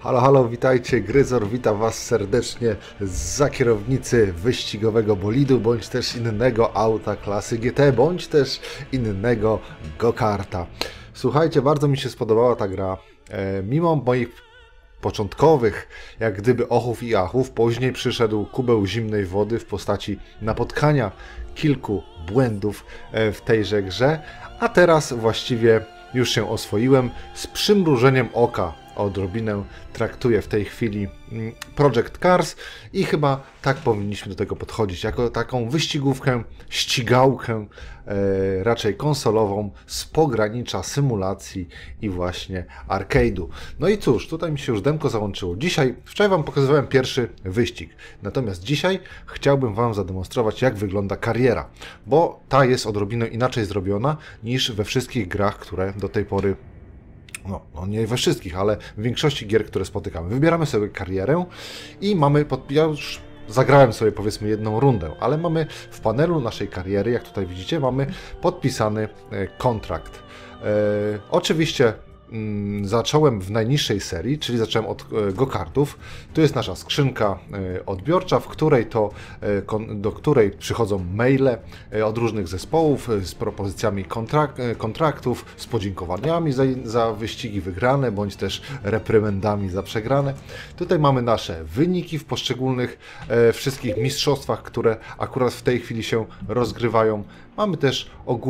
Halo, halo, witajcie, Gryzor, witam Was serdecznie zza kierownicy wyścigowego bolidu, bądź też innego auta klasy GT, bądź też innego go-karta. Słuchajcie, bardzo mi się spodobała ta gra, mimo moich początkowych, jak gdyby ochów i achów, później przyszedł kubeł zimnej wody w postaci napotkania kilku błędów w tejże grze, a teraz właściwie już się oswoiłem z przymrużeniem oka. Odrobinę traktuję w tej chwili Project Cars i chyba tak powinniśmy do tego podchodzić, jako taką wyścigówkę, ścigałkę, raczej konsolową z pogranicza symulacji i właśnie arcade'u. No i cóż, tutaj mi się już demko załączyło. Wczoraj Wam pokazywałem pierwszy wyścig, natomiast dzisiaj chciałbym Wam zademonstrować, jak wygląda kariera, bo ta jest odrobinę inaczej zrobiona niż we wszystkich grach, które do tej pory no nie we wszystkich, ale w większości gier, które spotykamy. Wybieramy sobie karierę i mamy, ja już zagrałem sobie powiedzmy jedną rundę, ale mamy w panelu naszej kariery, jak tutaj widzicie, mamy podpisany kontrakt. Oczywiście zacząłem w najniższej serii, czyli zacząłem od go-kartów. Tu jest nasza skrzynka odbiorcza, do której przychodzą maile od różnych zespołów z propozycjami kontraktów, z podziękowaniami za wyścigi wygrane, bądź też reprymendami za przegrane. Tutaj mamy nasze wyniki w poszczególnych wszystkich mistrzostwach, które akurat w tej chwili się rozgrywają. Mamy też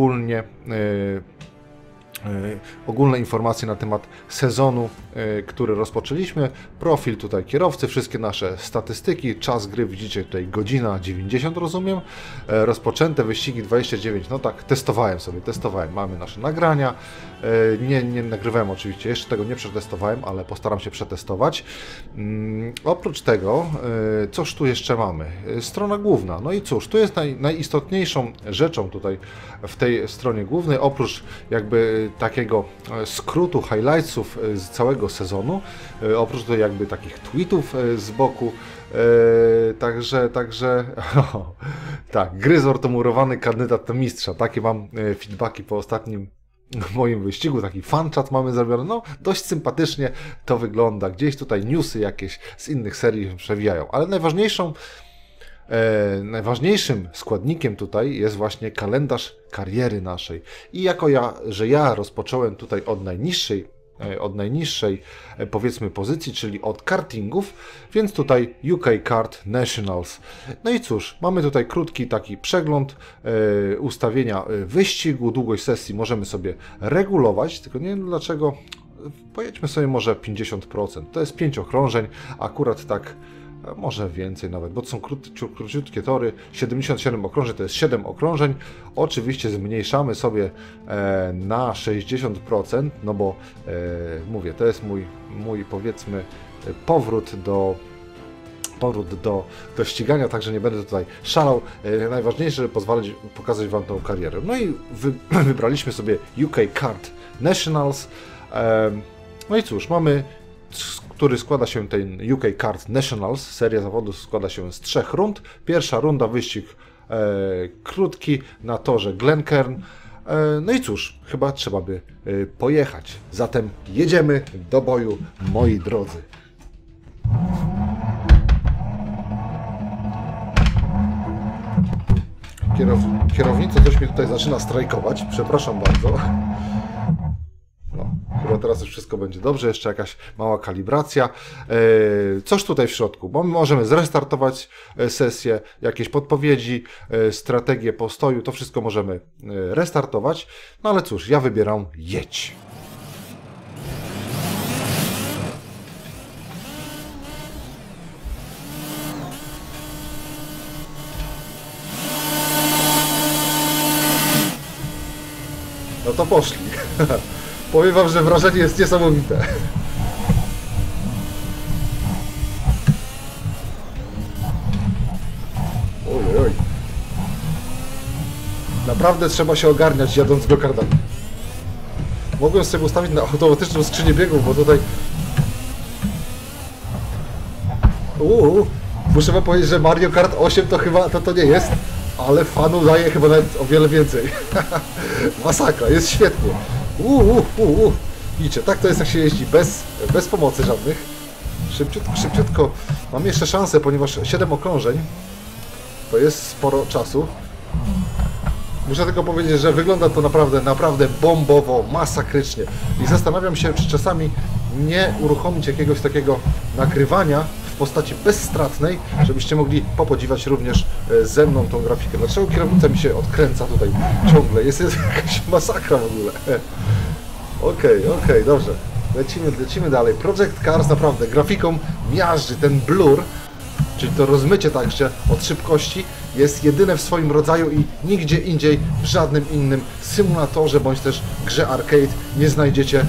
ogólne informacje na temat sezonu, który rozpoczęliśmy, profil tutaj kierowcy, wszystkie nasze statystyki, czas gry widzicie tutaj godzina 90, rozumiem, rozpoczęte wyścigi 29, no tak, testowałem, mamy nasze nagrania, nie nagrywałem oczywiście, jeszcze tego nie przetestowałem, ale postaram się przetestować. Oprócz tego, cóż tu jeszcze mamy? Strona główna, no i cóż, tu jest najistotniejszą rzeczą tutaj w tej stronie głównej, oprócz jakby takiego skrótu highlightsów z całego sezonu, oprócz tutaj jakby takich tweetów z boku, także tak, Gryzor to murowany kandydat do mistrza, takie mam feedbacki po ostatnim moim wyścigu, taki fanchat mamy zrobiony, no dość sympatycznie to wygląda, gdzieś tutaj newsy jakieś z innych serii się przewijają, ale najważniejszym składnikiem tutaj jest właśnie kalendarz kariery naszej. I jako ja rozpocząłem tutaj od najniższej powiedzmy pozycji, czyli od kartingów, więc tutaj UK Kart Nationals. No i cóż, mamy tutaj krótki taki przegląd ustawienia wyścigu, długość sesji możemy sobie regulować, tylko nie wiem dlaczego, pojedźmy sobie może 50%, to jest 5 okrążeń, akurat tak może więcej nawet, bo to są króciutkie tory, 77 okrążeń to jest 7 okrążeń, oczywiście zmniejszamy sobie na 60%, no bo mówię, to jest mój powiedzmy powrót do ścigania, także nie będę tutaj szalał. Najważniejsze, żeby pokazać Wam tą karierę. No i wybraliśmy sobie UK Kart Nationals, no i cóż, mamy który składa się ten UK Kart Nationals, seria zawodów składa się z 3 rund. Pierwsza runda wyścig krótki na torze Glencairn. No i cóż, chyba trzeba by pojechać. Zatem jedziemy do boju, moi drodzy. Kierownica coś mi tutaj zaczyna strajkować, przepraszam bardzo. Chyba teraz już wszystko będzie dobrze, jeszcze jakaś mała kalibracja. Coś tutaj w środku, bo możemy zrestartować sesję, jakieś podpowiedzi, strategię postoju, to wszystko możemy restartować. No ale cóż, ja wybieram jedź. No to poszli. Powiem Wam, że wrażenie jest niesamowite. Ojej. Naprawdę trzeba się ogarniać jadąc go-kartami. Mogłem sobie ustawić na automatyczną skrzynię biegów, bo tutaj... Muszę Wam powiedzieć, że Mario Kart 8 to chyba to nie jest, ale fanu daje chyba nawet o wiele więcej. Masakra, jest świetnie. Widzicie, tak to jest jak się jeździ bez pomocy żadnych. Szybciutko, szybciutko. Mam jeszcze szansę, ponieważ 7 okrążeń to jest sporo czasu. Muszę tylko powiedzieć, że wygląda to naprawdę bombowo, masakrycznie. I zastanawiam się, czy czasami nie uruchomić jakiegoś takiego nagrywania w postaci bezstratnej, żebyście mogli popodziwiać również ze mną tą grafikę. Dlaczego kierownica mi się odkręca tutaj ciągle? Jest jakaś masakra w ogóle. Okej, dobrze. Lecimy dalej. Project Cars naprawdę grafiką miażdży, ten blur, czyli to rozmycie także od szybkości, jest jedyne w swoim rodzaju i nigdzie indziej w żadnym innym symulatorze bądź też grze arcade nie znajdziecie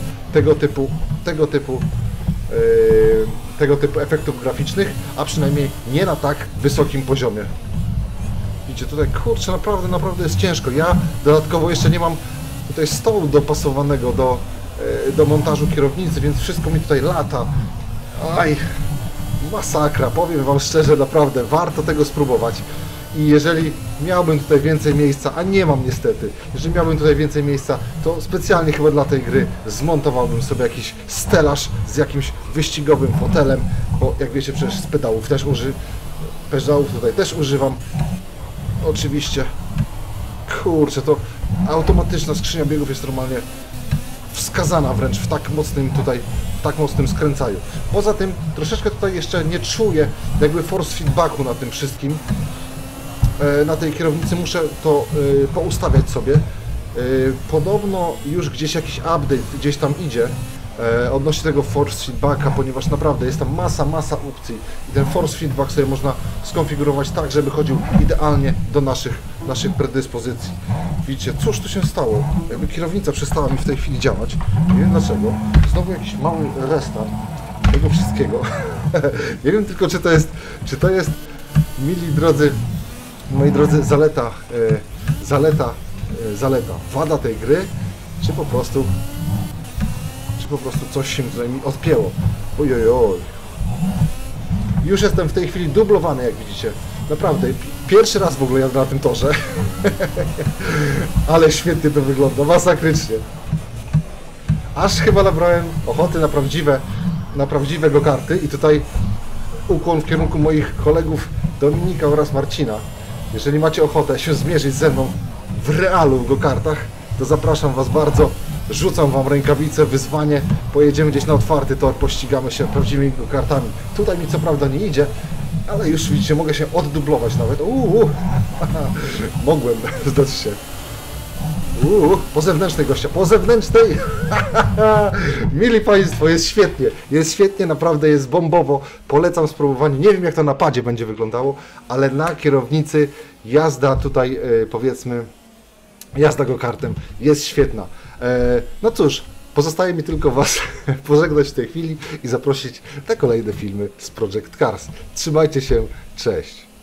tego typu efektów graficznych, a przynajmniej nie na tak wysokim poziomie. Widzicie, tutaj kurczę, naprawdę jest ciężko. Ja dodatkowo jeszcze nie mam tutaj stołu dopasowanego do montażu kierownicy, więc wszystko mi tutaj lata. Aj, masakra, powiem wam szczerze, naprawdę warto tego spróbować. I jeżeli miałbym tutaj więcej miejsca, a nie mam niestety, jeżeli miałbym tutaj więcej miejsca, to specjalnie chyba dla tej gry zmontowałbym sobie jakiś stelaż z jakimś wyścigowym fotelem, bo jak wiecie, przecież z pedałów tutaj też używam. Oczywiście, kurczę, to automatyczna skrzynia biegów jest normalnie wskazana wręcz w tak mocnym skręcaniu. Poza tym troszeczkę tutaj jeszcze nie czuję jakby force feedbacku na tym wszystkim. Na tej kierownicy muszę to poustawiać sobie. Podobno już gdzieś jakiś update gdzieś tam idzie odnośnie tego force feedbacka, ponieważ naprawdę jest tam masa opcji i ten force feedback sobie można skonfigurować tak, żeby chodził idealnie do naszych predyspozycji. Widzicie, cóż tu się stało? Jakby kierownica przestała mi w tej chwili działać. Nie wiem dlaczego. Znowu jakiś mały restart tego wszystkiego. Nie wiem tylko, czy to jest, moi drodzy, zaleta, wada tej gry, czy po prostu coś się tutaj mi odpięło. Ojojoj. Już jestem w tej chwili dublowany, jak widzicie. Naprawdę, pierwszy raz w ogóle jadę na tym torze. Ale świetnie to wygląda, masakrycznie. Aż chyba nabrałem ochoty na prawdziwe go-karty i tutaj ukłon w kierunku moich kolegów Dominika oraz Marcina. Jeżeli macie ochotę się zmierzyć ze mną w realu w go-kartach, to zapraszam was bardzo. Rzucam wam rękawice, wyzwanie, pojedziemy gdzieś na otwarty tor, pościgamy się prawdziwymi go-kartami. Tutaj mi co prawda nie idzie, ale już widzicie, mogę się oddublować nawet. Mogłem, zdać się. Po zewnętrznej gościa, po zewnętrznej! Mili Państwo, jest świetnie, naprawdę jest bombowo, polecam spróbowanie. Nie wiem jak to na padzie będzie wyglądało, ale na kierownicy jazda tutaj, powiedzmy, jazda go-kartem jest świetna. No cóż, pozostaje mi tylko was pożegnać w tej chwili i zaprosić na kolejne filmy z Project Cars. Trzymajcie się, cześć!